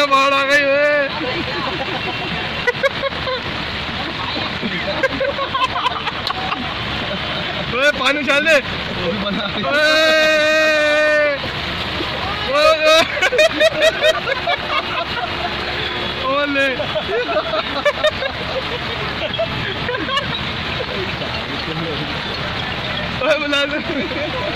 ना बाढ़ आ गई है। पानी उछाल दे। ओले बुला दे।